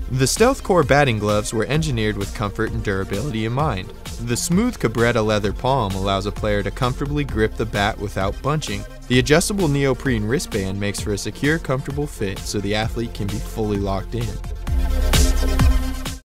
The Stealth Core batting gloves were engineered with comfort and durability in mind. The smooth cabretta leather palm allows a player to comfortably grip the bat without bunching. The adjustable neoprene wristband makes for a secure, comfortable fit so the athlete can be fully locked in.